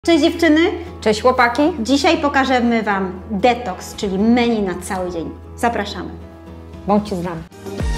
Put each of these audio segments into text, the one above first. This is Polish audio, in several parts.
Cześć dziewczyny! Cześć chłopaki! Dzisiaj pokażemy Wam detoks, czyli menu na cały dzień. Zapraszamy. Bądźcie z nami.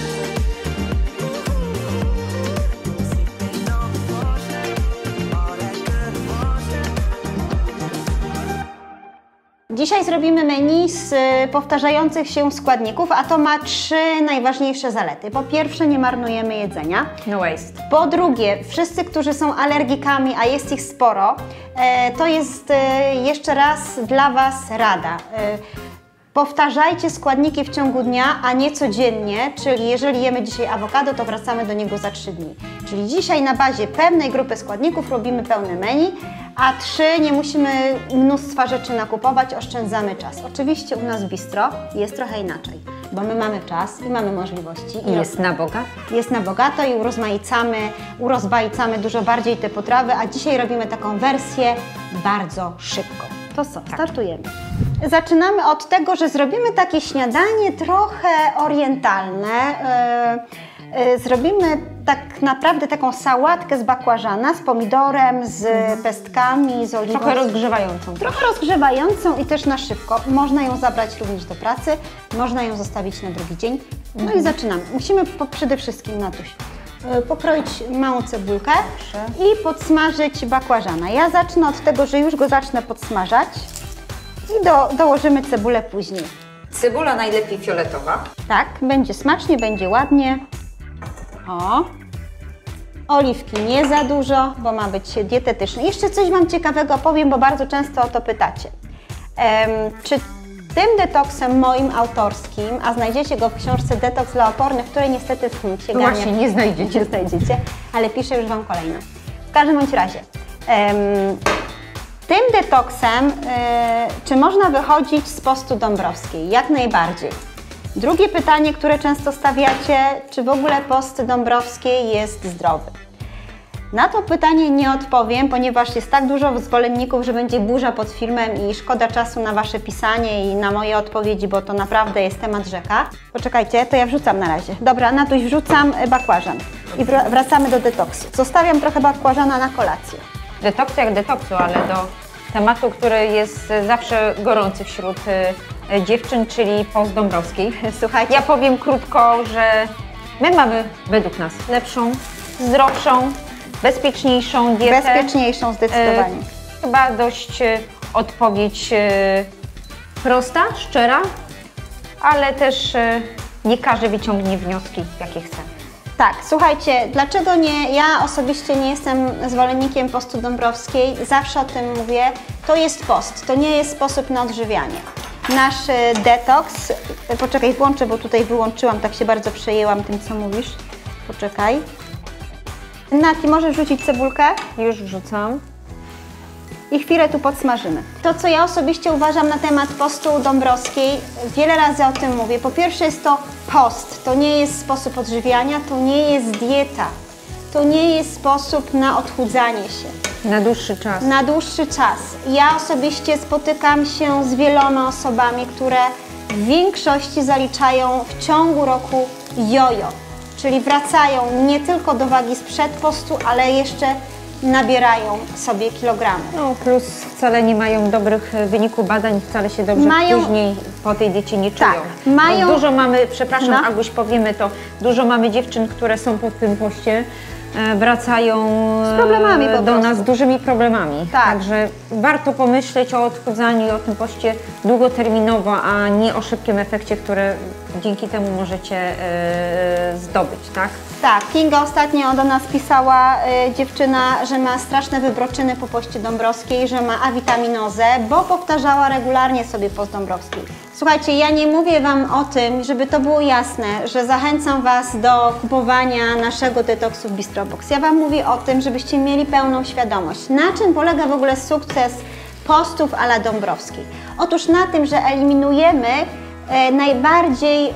Dzisiaj zrobimy menu z powtarzających się składników, a to ma 3 najważniejsze zalety. Po pierwsze, nie marnujemy jedzenia. No waste. Po drugie, wszyscy, którzy są alergikami, a jest ich sporo, to jest jeszcze raz dla Was rada. Powtarzajcie składniki w ciągu dnia, a nie codziennie, czyli jeżeli jemy dzisiaj awokado, to wracamy do niego za 3 dni. Czyli dzisiaj na bazie pewnej grupy składników robimy pełne menu, a 3 nie musimy mnóstwa rzeczy nakupować, oszczędzamy czas. Oczywiście u nas w bistro jest trochę inaczej, bo my mamy czas i mamy możliwości. I jest na bogato. Jest na bogato i urozmaicamy dużo bardziej te potrawy, a dzisiaj robimy taką wersję bardzo szybko. To co, startujemy. Zaczynamy od tego, że zrobimy takie śniadanie trochę orientalne. Zrobimy tak naprawdę taką sałatkę z bakłażana, z pomidorem, z pestkami, z oliwą. Trochę rozgrzewającą. Trochę rozgrzewającą i też na szybko. Można ją zabrać również do pracy, można ją zostawić na drugi dzień. No i zaczynamy. Musimy przede wszystkim, Natuś, pokroić małą cebulkę i podsmażyć bakłażana. Ja zacznę od tego, że już go zacznę podsmażać i dołożymy cebulę później. Cebula najlepiej fioletowa. Tak, będzie smacznie, będzie ładnie. O! Oliwki nie za dużo, bo ma być dietetyczny. Jeszcze coś Wam ciekawego powiem, bo bardzo często o to pytacie. Czy tym detoksem moim autorskim, a znajdziecie go w książce Detoks dla opornych, której niestety w sięganiach Właśnie nie znajdziecie. Nie znajdziecie, ale piszę już Wam kolejną. W każdym bądź razie, tym detoksem, czy można wychodzić z postu dąbrowskiej? Jak najbardziej. Drugie pytanie, które często stawiacie, czy w ogóle post dąbrowskiej jest zdrowy? Na to pytanie nie odpowiem, ponieważ jest tak dużo zwolenników, że będzie burza pod filmem i szkoda czasu na Wasze pisanie i na moje odpowiedzi, bo to naprawdę jest temat rzeka. Poczekajcie, to ja wrzucam na razie. Dobra, Natuś, wrzucam bakłażan i wracamy do detoksu. Zostawiam trochę bakłażana na kolację. Detoksu jak detoksu, ale do tematu, który jest zawsze gorący wśród dziewczyn, czyli post dąbrowski. Słuchajcie, Ja powiem krótko, że my mamy według nas lepszą, zdrowszą, bezpieczniejszą dietę. bezpieczniejszą zdecydowanie. Chyba dość odpowiedź prosta, szczera, ale też nie każdy wyciągnie wnioski, jakie chce. Tak, słuchajcie, dlaczego nie? Ja osobiście nie jestem zwolennikiem postu dąbrowskiej, zawsze o tym mówię. To jest post, to nie jest sposób na odżywianie. Nasz detoks, poczekaj, włączę, bo tutaj wyłączyłam, tak się bardzo przejęłam tym, co mówisz. Poczekaj. Nati, możesz wrzucić cebulkę? Już wrzucam. I chwilę tu podsmażymy. To, co ja osobiście uważam na temat postu dąbrowskiej, wiele razy o tym mówię. Po pierwsze jest to post, to nie jest sposób odżywiania, to nie jest dieta. To nie jest sposób na odchudzanie się. Na dłuższy czas. Na dłuższy czas. Ja osobiście spotykam się z wieloma osobami, które w większości zaliczają w ciągu roku jojo. Czyli wracają nie tylko do wagi sprzed postu, ale jeszcze nabierają sobie kilogramy. No plus wcale nie mają dobrych wyników badań, wcale się dobrze później po tej diecie nie czują. Tak, mają... Dużo mamy, przepraszam Aguś, powiemy to, dużo mamy dziewczyn, które są po tym poście, wracają z problemami do nas z dużymi problemami. Tak. Także warto pomyśleć o odchudzaniu i o tym poście długoterminowo, a nie o szybkim efekcie, który dzięki temu możecie zdobyć, tak? Tak, Kinga ostatnio do nas pisała dziewczyna, że ma straszne wybroczyny po poście dąbrowskiej, że ma awitaminozę, bo powtarzała regularnie sobie post dąbrowski. Słuchajcie, ja nie mówię Wam o tym, żeby to było jasne, że zachęcam Was do kupowania naszego detoksu w Bistrobox. Ja Wam mówię o tym, żebyście mieli pełną świadomość. Na czym polega w ogóle sukces postów a la dąbrowskiej? Otóż na tym, że eliminujemy najbardziej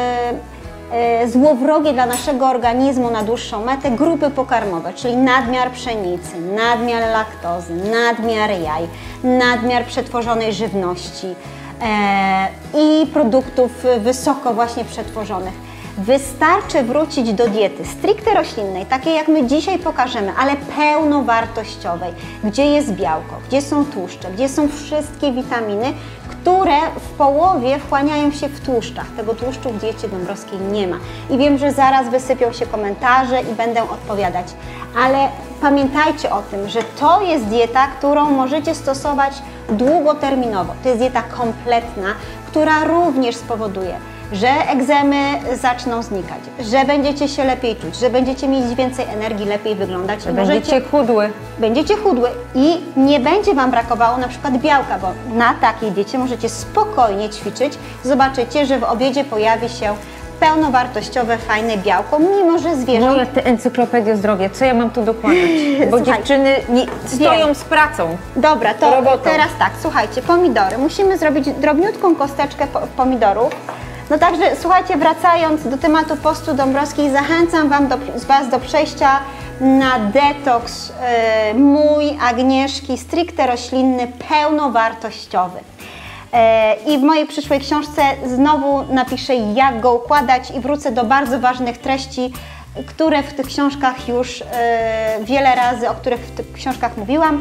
złowrogie dla naszego organizmu na dłuższą metę grupy pokarmowe, czyli nadmiar pszenicy, nadmiar laktozy, nadmiar jaj, nadmiar przetworzonej żywności i produktów wysoko właśnie przetworzonych. Wystarczy wrócić do diety stricte roślinnej, takiej jak my dzisiaj pokażemy, ale pełnowartościowej, gdzie jest białko, gdzie są tłuszcze, gdzie są wszystkie witaminy, które w połowie wchłaniają się w tłuszczach. Tego tłuszczu w diecie dąbrowskiej nie ma. I wiem, że zaraz wysypią się komentarze i będę odpowiadać, ale pamiętajcie o tym, że to jest dieta, którą możecie stosować długoterminowo. To jest dieta kompletna, która również spowoduje, że egzemy zaczną znikać, że będziecie się lepiej czuć, że będziecie mieć więcej energii, lepiej wyglądać. Że będziecie chudły. Będziecie chudły i nie będzie Wam brakowało na przykład białka, bo na takiej diecie możecie spokojnie ćwiczyć. Zobaczycie, że w obiedzie pojawi się pełnowartościowe, fajne białko, mimo że zwierząt... Moja ty encyklopedię zdrowia, co ja mam tu dokładać? Bo Słuchaj, dziewczyny stoją z pracą. Dobra, to robotą. teraz tak, słuchajcie, pomidory. Musimy zrobić drobniutką kosteczkę pomidorów. No także, słuchajcie, wracając do tematu postu dąbrowskiej, zachęcam Was do przejścia na detoks mój, Agnieszki, stricte roślinny, pełnowartościowy. I w mojej przyszłej książce znowu napiszę, jak go układać i wrócę do bardzo ważnych treści, które w tych książkach już wiele razy, o których w tych książkach mówiłam.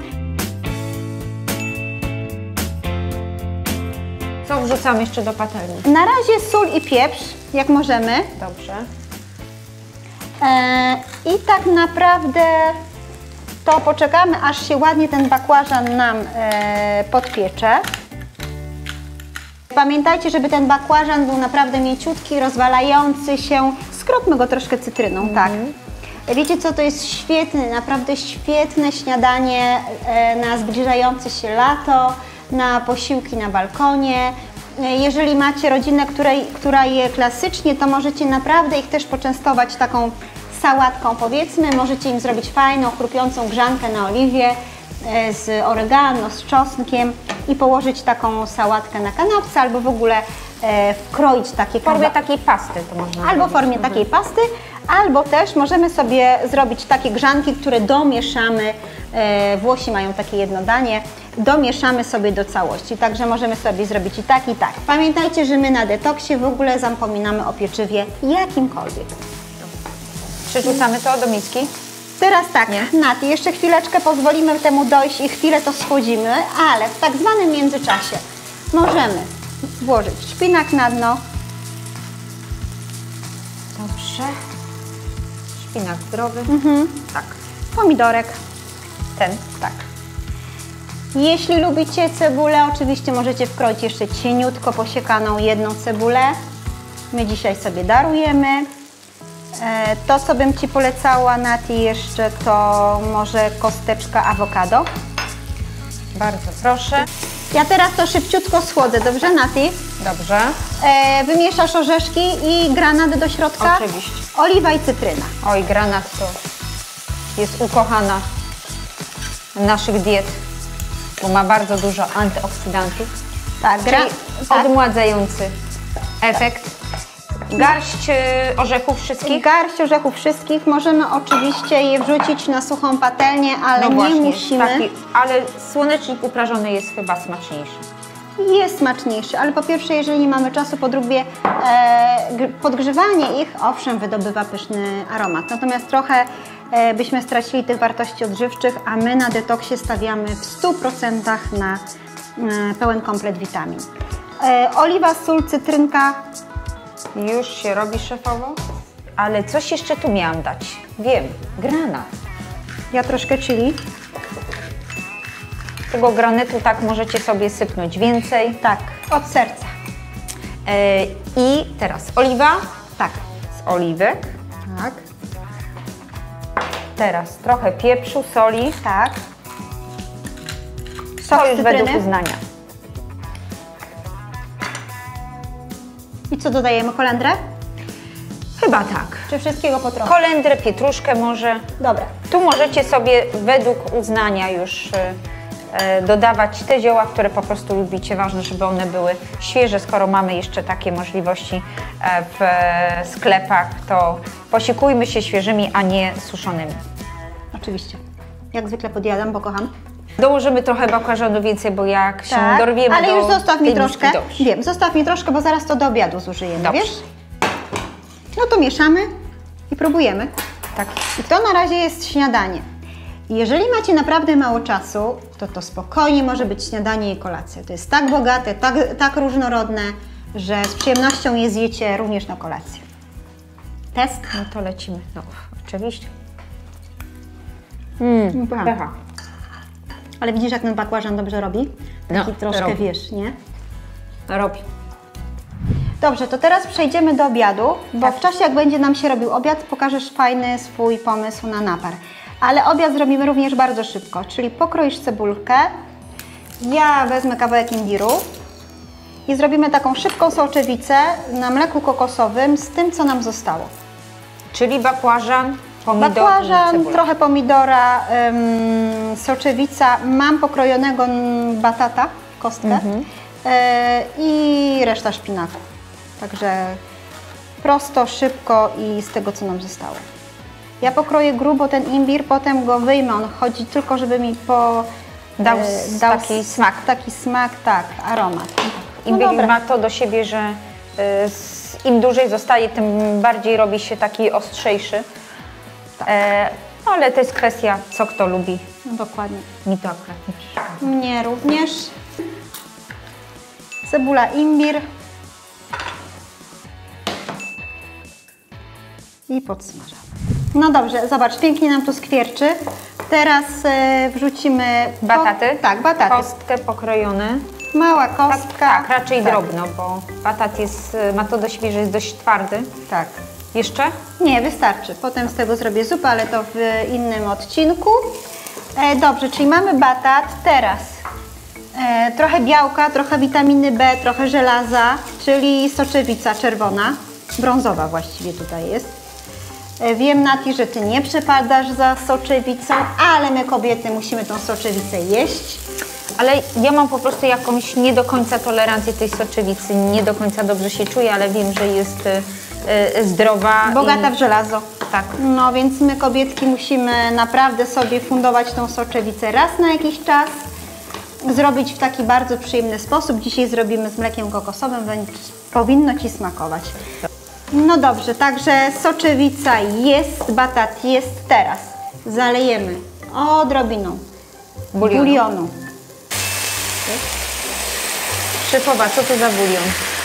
Co wrzucam jeszcze do patelni? Na razie sól i pieprz, jak możemy. Dobrze. I tak naprawdę to poczekamy, aż się ładnie ten bakłażan nam podpiecze. Pamiętajcie, żeby ten bakłażan był naprawdę mięciutki, rozwalający się. Skropmy go troszkę cytryną, tak. Wiecie co, to jest świetne, naprawdę świetne śniadanie na zbliżające się lato, na posiłki na balkonie. Jeżeli macie rodzinę, która je klasycznie, to możecie naprawdę ich też poczęstować taką sałatką, powiedzmy. Możecie im zrobić fajną, chrupiącą grzankę na oliwie z oregano, z czosnkiem i położyć taką sałatkę na kanapce, albo w ogóle wkroić takie W formie takiej pasty to można albo w formie takiej pasty, albo też możemy sobie zrobić takie grzanki, które domieszamy. Włosi mają takie jedno danie, domieszamy sobie do całości, także możemy sobie zrobić i tak, i tak. Pamiętajcie, że my na detoksie w ogóle zapominamy o pieczywie jakimkolwiek. Przerzucamy to do miski. Teraz tak, Nati, jeszcze chwileczkę pozwolimy temu dojść i chwilę to schłodzimy, ale w tak zwanym międzyczasie możemy włożyć szpinak na dno. Dobrze. Szpinak zdrowy. Tak. Pomidorek. Ten. Tak. Jeśli lubicie cebulę, oczywiście możecie wkroić jeszcze cieniutko posiekaną jedną cebulę. My dzisiaj sobie darujemy. To, co bym Ci polecała, Nati, jeszcze to może kosteczka awokado. Bardzo proszę. Ja teraz to szybciutko schłodzę, dobrze, Nati? Dobrze. Wymieszasz orzeszki i granat do środka. Oczywiście. Oliwa i cytryna. Oj, granat to jest ukochana naszych diet, bo ma bardzo dużo antyoksydantów. Tak, Czyli odmładzający efekt. Garść orzechów wszystkich? Garść orzechów wszystkich. Możemy oczywiście je wrzucić na suchą patelnię, ale No właśnie, nie musimy. ale słonecznik uprażony jest chyba smaczniejszy. Jest smaczniejszy, ale po pierwsze, jeżeli nie mamy czasu, po drugie podgrzewanie ich, owszem, wydobywa pyszny aromat. Natomiast trochę byśmy stracili tych wartości odżywczych, a my na detoksie stawiamy w 100% na pełen komplet witamin. Oliwa, sól, cytrynka. Już się robi, szefowo. Ale coś jeszcze tu miałam dać. Wiem, granat. Ja troszkę chili. Tego granatu tak możecie sobie sypnąć więcej. Tak, od serca. I teraz oliwa. Tak. Z oliwek. Tak. Teraz trochę pieprzu, soli. Tak. Sok To już cytryny. według uznania. I co dodajemy? Kolendrę? Chyba tak. Czy wszystkiego po trochu? Kolendrę, pietruszkę może. Dobra. Tu możecie sobie według uznania już dodawać te zioła, które po prostu lubicie. Ważne, żeby one były świeże. Skoro mamy jeszcze takie możliwości w sklepach, to posiłkujmy się świeżymi, a nie suszonymi. Oczywiście. Jak zwykle podjadam, bo kocham. Dołożymy trochę bakłażanu więcej, bo jak się dorwiemy ale do już zostaw mi tej troszkę. miski, dobrze. Wiem, zostaw mi troszkę, bo zaraz to do obiadu zużyjemy, Dobrze. wiesz? No No to mieszamy i próbujemy. Tak. I to na razie jest śniadanie. Jeżeli macie naprawdę mało czasu, to spokojnie może być śniadanie i kolacja. To jest tak bogate, tak różnorodne, że z przyjemnością je zjecie również na kolację. Test? No to lecimy. No, oczywiście. Pycha. Ale widzisz, jak ten bakłażan dobrze robi? Taki troszkę, robi. wiesz, nie? Robi. Dobrze, to teraz przejdziemy do obiadu, bo w czasie, jak będzie nam się robił obiad, pokażesz fajny swój pomysł na napar. Ale obiad zrobimy również bardzo szybko, czyli pokroisz cebulkę, ja wezmę kawałek imbiru i zrobimy taką szybką soczewicę na mleku kokosowym z tym, co nam zostało. Czyli bakłażan, pomidor i Bakłażan, cebula. trochę pomidora, soczewica, mam pokrojonego batata, kostkę i reszta szpinaku. Także prosto, szybko i z tego, co nam zostało. Ja pokroję grubo ten imbir, potem go wyjmę. On chodzi tylko, żeby mi dał taki smak. Taki smak, tak, aromat. Imbir dobra. ma to do siebie, że im dłużej zostaje, tym bardziej robi się taki ostrzejszy. Tak. Ale to jest kwestia, co kto lubi. No, dokładnie. Mi to akurat nie przeszkadza. Mnie również. Cebula, imbir. I podsmażamy. No dobrze, zobacz, pięknie nam tu skwierczy. Teraz wrzucimy... Bataty? Tak, bataty. Kostkę pokrojone. Mała kostka. Tak, raczej Tak. drobno, bo batat ma to do siebie, że jest dość twardy. Tak. Jeszcze? Nie, wystarczy. Potem z tego zrobię zupę, ale to w innym odcinku. Dobrze, czyli mamy batat. Teraz trochę białka, trochę witaminy B, trochę żelaza, czyli soczewica czerwona, brązowa właściwie tutaj jest. Wiem, Nati, że Ty nie przepadasz za soczewicą, ale my kobiety musimy tą soczewicę jeść. Ale ja mam po prostu jakąś nie do końca tolerancję tej soczewicy, nie do końca dobrze się czuję, ale wiem, że jest zdrowa. Bogata w żelazo. Tak. No więc my kobietki musimy naprawdę sobie fundować tą soczewicę raz na jakiś czas, zrobić w taki bardzo przyjemny sposób. Dzisiaj zrobimy z mlekiem kokosowym, więc powinno Ci smakować. No dobrze, także soczewica jest, batat jest. Teraz zalejemy odrobiną bulionu. Szefowa, co to za bulion?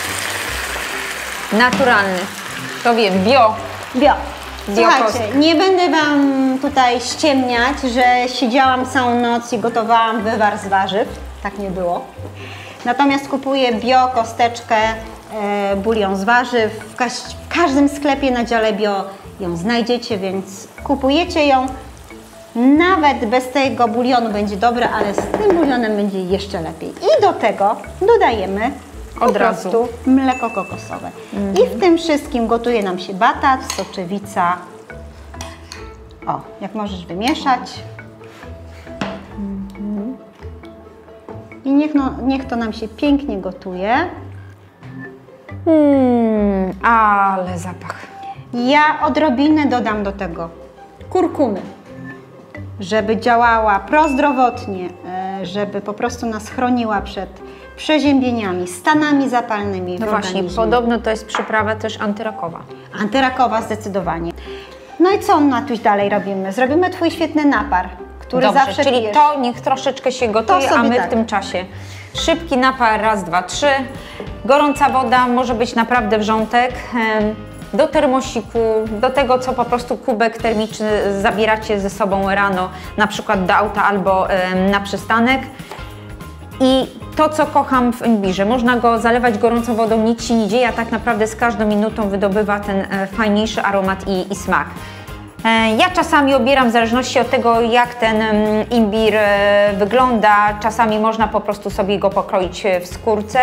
Naturalny. To wiem, bio. Słuchajcie, nie będę Wam tutaj ściemniać, że siedziałam całą noc i gotowałam wywar z warzyw. Tak nie było. Natomiast kupuję bio, kosteczkę, bulion z warzyw. W każdym sklepie na dziale bio ją znajdziecie, więc kupujecie ją. Nawet bez tego bulionu będzie dobre, ale z tym bulionem będzie jeszcze lepiej. I do tego dodajemy od razu mleko kokosowe. I w tym wszystkim gotuje nam się batat, soczewica. O, jak możesz wymieszać. I niech to nam się pięknie gotuje. Ale zapach. Ja odrobinę dodam do tego kurkumy, żeby działała prozdrowotnie, żeby po prostu nas chroniła przed przeziębieniami, stanami zapalnymi No w właśnie, organizmie. podobno to jest przyprawa też antyrakowa. Antyrakowa zdecydowanie. No i co, Natuś, dalej robimy? Zrobimy Twój świetny napar, który Dobrze, zawsze czyli pijesz. to niech troszeczkę się gotuje, To a sobie my tak. w tym czasie szybki napar, raz, dwa, trzy. Gorąca woda, może być naprawdę wrzątek. Do termosiku, do tego, co po prostu kubek termiczny zabieracie ze sobą rano, na przykład do auta albo na przystanek. I to, co kocham w imbirze, można go zalewać gorącą wodą, nic się nie dzieje, a tak naprawdę z każdą minutą wydobywa ten fajniejszy aromat i smak. Ja czasami obieram, w zależności od tego, jak ten imbir wygląda, czasami można po prostu sobie go pokroić w skórce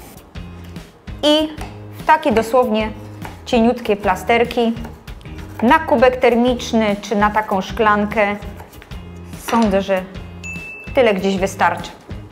i w takie dosłownie cieniutkie plasterki na kubek termiczny czy na taką szklankę. Sądzę, że tyle gdzieś wystarczy.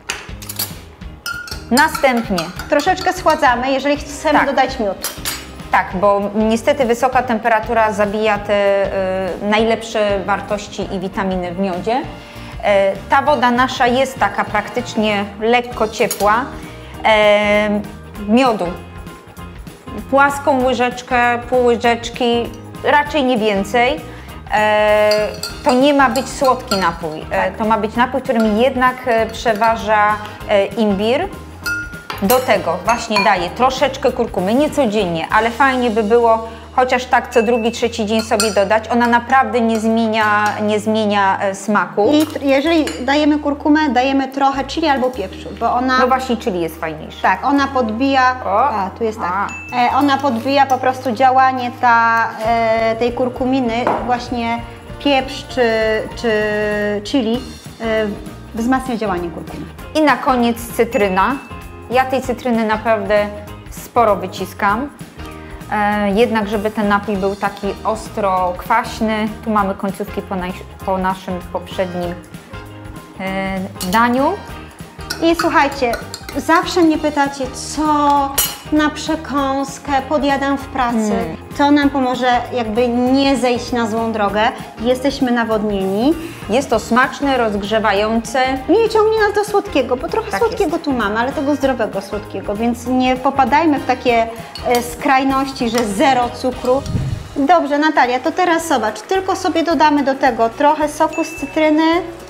Następnie, Troszeczkę schładzamy, jeżeli chcemy Tak. dodać miód. tak, bo niestety wysoka temperatura zabija te najlepsze wartości i witaminy w miodzie. Ta woda nasza jest taka praktycznie lekko ciepła. Miodu płaską łyżeczkę, pół łyżeczki, raczej nie więcej. To nie ma być słodki napój. To ma być napój, w którym jednak przeważa imbir. Do tego właśnie daję troszeczkę kurkumy, nie codziennie, ale fajnie by było chociaż tak co drugi, trzeci dzień sobie dodać. Ona naprawdę nie zmienia smaku. I jeżeli dajemy kurkumę, dajemy trochę chili albo pieprzu, bo ona... No właśnie chili jest fajniejsze. Tak, ona podbija... tu jest tak. Ona podbija po prostu działanie tej kurkuminy, właśnie pieprz czy chili wzmacnia działanie kurkumy. I na koniec cytryna. Ja tej cytryny naprawdę sporo wyciskam. Jednak, żeby ten napój był taki ostro kwaśny. Tu mamy końcówki po naszym poprzednim daniu. I słuchajcie, zawsze mnie pytacie, co na przekąskę podjadam w pracy. To nam pomoże jakby nie zejść na złą drogę. Jesteśmy nawodnieni. Jest to smaczne, rozgrzewające. Nie ciągnie nas do słodkiego, bo trochę słodkiego tu mamy, ale tego zdrowego słodkiego, więc nie popadajmy w takie skrajności, że zero cukru. Dobrze, Natalia, to teraz zobacz, tylko sobie dodamy do tego trochę soku z cytryny.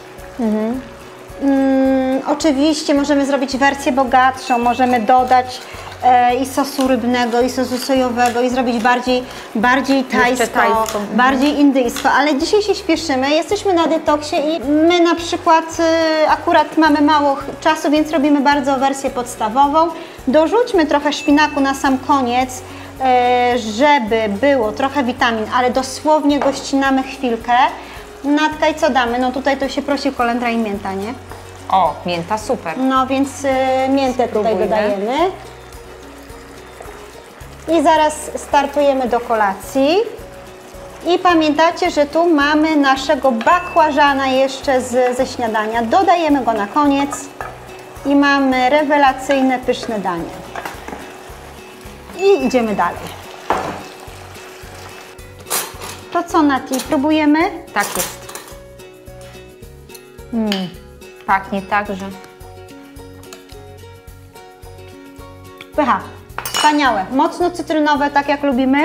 Oczywiście możemy zrobić wersję bogatszą, możemy dodać i sosu rybnego, i sosu sojowego i zrobić bardziej tajsko, bardziej indyjsko, ale dzisiaj się śpieszymy, jesteśmy na detoksie i my na przykład akurat mamy mało czasu, więc robimy bardzo wersję podstawową. Dorzućmy trochę szpinaku na sam koniec, żeby było trochę witamin, ale dosłownie go ścinamy chwilkę. Natka, i co damy? No tutaj to się prosi kolendra i mięta, nie? O, mięta super. No więc miętę tutaj dodajemy. I zaraz startujemy do kolacji. I pamiętacie, że tu mamy naszego bakłażana jeszcze ze śniadania. Dodajemy go na koniec i mamy rewelacyjne, pyszne danie. I idziemy dalej. To co, Nati, próbujemy? Tak jest. Pachnie tak, że... Pycha, wspaniałe, mocno cytrynowe, tak jak lubimy.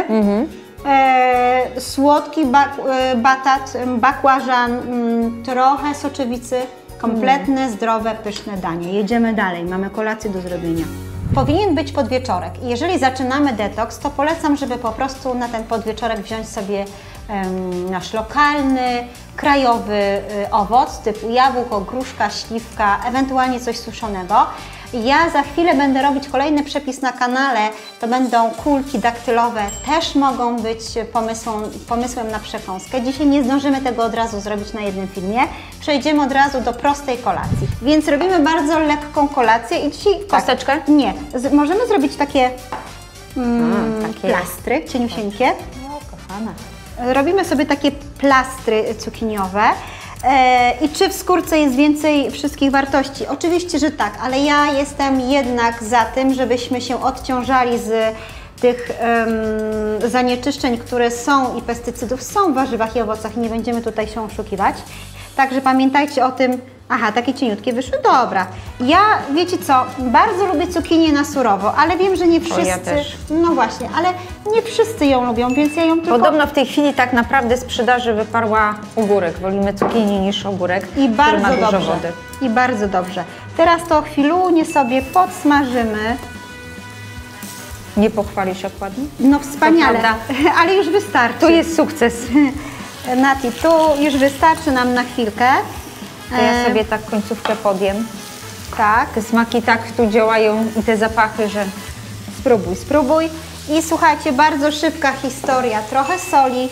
Słodki bakłażan, trochę soczewicy, kompletne, zdrowe, pyszne danie. Jedziemy dalej, mamy kolację do zrobienia. Powinien być podwieczorek. Jeżeli zaczynamy detoks, to polecam, żeby po prostu na ten podwieczorek wziąć sobie nasz lokalny, krajowy owoc typu jabłko, gruszka, śliwka, ewentualnie coś suszonego. Ja za chwilę będę robić kolejny przepis na kanale, to będą kulki daktylowe, też mogą być pomysłem na przekąskę. Dzisiaj nie zdążymy tego od razu zrobić na jednym filmie, przejdziemy od razu do prostej kolacji. Więc robimy bardzo lekką kolację i dzisiaj... Kosteczkę? Tak, nie, możemy zrobić takie plastry cieniusieńkie. O, kochana. Robimy sobie takie plastry cukiniowe. I czy w skórce jest więcej wszystkich wartości? Oczywiście, że tak, ale ja jestem jednak za tym, żebyśmy się odciążali z tych zanieczyszczeń, które są i pestycydów są w warzywach i owocach i nie będziemy tutaj się oszukiwać. Także pamiętajcie o tym. Aha, takie cieniutkie wyszły? Dobra. Ja, wiecie co, bardzo lubię cukinię na surowo, ale wiem, że nie wszyscy... ja też. No właśnie, ale nie wszyscy ją lubią, więc ja ją tylko... Podobno w tej chwili tak naprawdę z sprzedaży wyparła ogórek. Wolimy cukinię niż ogórek, I bardzo który ma dużo dobrze. wody. I bardzo dobrze. Teraz to chwilunię sobie podsmażymy. Nie pochwalisz jak ładnie? No wspaniale, To ale już wystarczy. Tu jest sukces. Nati, tu już wystarczy nam na chwilkę. To ja sobie tak końcówkę podjem. Tak, Te smaki tak tu działają i te zapachy, że... spróbuj. I słuchajcie, bardzo szybka historia. Trochę soli,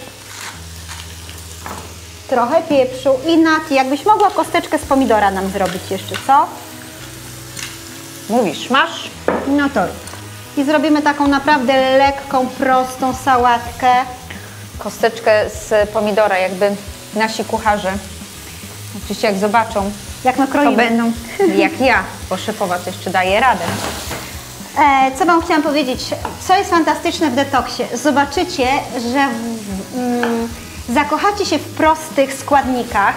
trochę pieprzu i Nati, jakbyś mogła kosteczkę z pomidora nam zrobić jeszcze, co? Mówisz, masz? No to rób. I zrobimy taką naprawdę lekką, prostą sałatkę. Kosteczkę z pomidora, jakby nasi kucharze, oczywiście jak zobaczą, Jak to nakroimy. będą jak ja, bo szefowa to jeszcze daje radę. Co Wam chciałam powiedzieć, co jest fantastyczne w detoksie? Zobaczycie, że zakochacie się w prostych składnikach,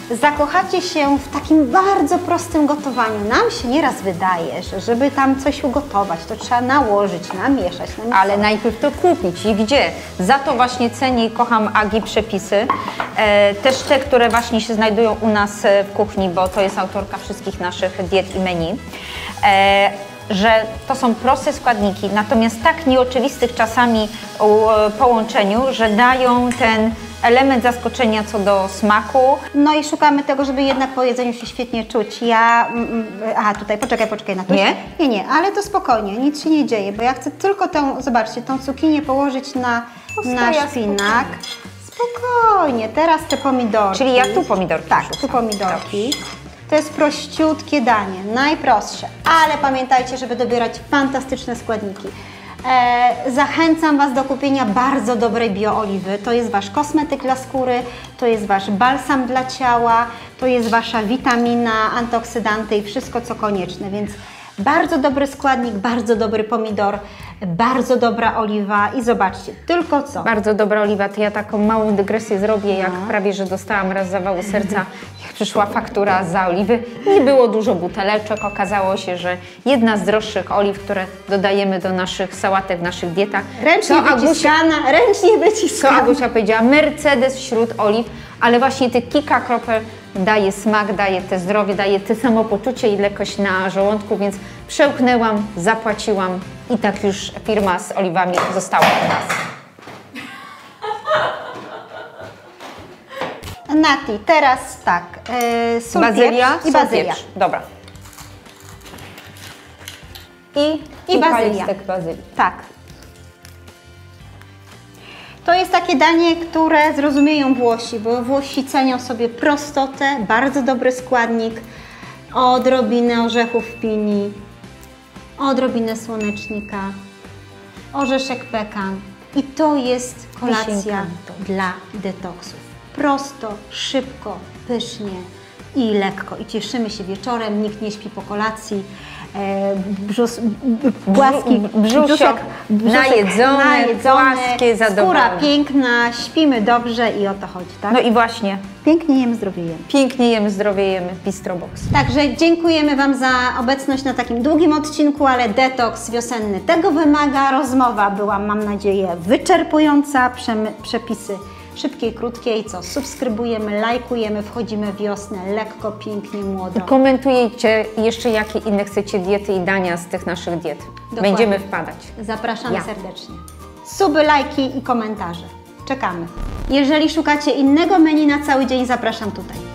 zakochacie się w takim bardzo prostym gotowaniu. Nam się nieraz wydaje, że żeby tam coś ugotować, to trzeba nałożyć, namieszać. Ale najpierw to kupić i gdzie? Za to właśnie cenię i kocham Agi przepisy. Też te, które właśnie się znajdują u nas w kuchni, bo to jest autorka wszystkich naszych diet i menu. Że to są proste składniki, natomiast tak nieoczywistych czasami w połączeniu, że dają ten element zaskoczenia co do smaku. No i szukamy tego, żeby jednak po jedzeniu się świetnie czuć. Aha, tutaj, poczekaj na to. Nie, ale to spokojnie, nic się nie dzieje, bo ja chcę tylko zobaczcie, tą cukinię położyć na szpinak. Spokojnie, teraz te pomidorki. Czyli ja tu pomidorki Tak, wrzucam. tu pomidorki. Dobrze. To jest prościutkie danie, najprostsze, ale pamiętajcie, żeby dobierać fantastyczne składniki. Zachęcam Was do kupienia bardzo dobrej biooliwy. To jest Wasz kosmetyk dla skóry, to jest Wasz balsam dla ciała, to jest Wasza witamina, antyoksydanty i wszystko co konieczne, więc bardzo dobry składnik, bardzo dobry pomidor, bardzo dobra oliwa i zobaczcie, tylko co. Bardzo dobra oliwa, to ja taką małą dygresję zrobię, jak prawie, że dostałam raz zawału serca, jak przyszła faktura za oliwy. Nie było dużo buteleczek, okazało się, że jedna z droższych oliw, które dodajemy do naszych sałatek, w naszych dietach. Ręcznie wyciskana. Co Agusia powiedziała, Mercedes wśród oliw, ale właśnie tych kilka kropel daje smak, daje te zdrowie, daje te samopoczucie i lekkość na żołądku, więc przełknęłam, zapłaciłam i tak już firma z oliwami została u nas. Nati, teraz tak, sól, bazylia i bazylia. Dobra. I bazylia. Bazylii. Tak. To jest takie danie, które zrozumieją Włosi, bo Włosi cenią sobie prostotę, bardzo dobry składnik, odrobinę orzechów pini, odrobinę słonecznika, orzeszek pekan i to jest kolacja dla detoksów. Prosto, szybko, pysznie i lekko. I cieszymy się wieczorem, nikt nie śpi po kolacji. Brzuszek najedzony, płaskie, zadowolone. Skóra piękna, śpimy dobrze i o to chodzi, tak? No i właśnie. Pięknie jemy, zdrowie jemy. Pięknie jemy, zdrowie jemy. Bistrobox. Także dziękujemy Wam za obecność na takim długim odcinku, ale detoks wiosenny tego wymaga. Rozmowa była, mam nadzieję, wyczerpująca. Przepisy szybkie i krótkie i co? Subskrybujemy, lajkujemy, wchodzimy w wiosnę lekko, pięknie, młodo. Komentujcie jeszcze, jakie inne chcecie diety i dania z tych naszych diet. Dokładnie. Będziemy wpadać. Zapraszamy serdecznie. Suby, lajki i komentarze. Czekamy. Jeżeli szukacie innego menu na cały dzień, zapraszam tutaj.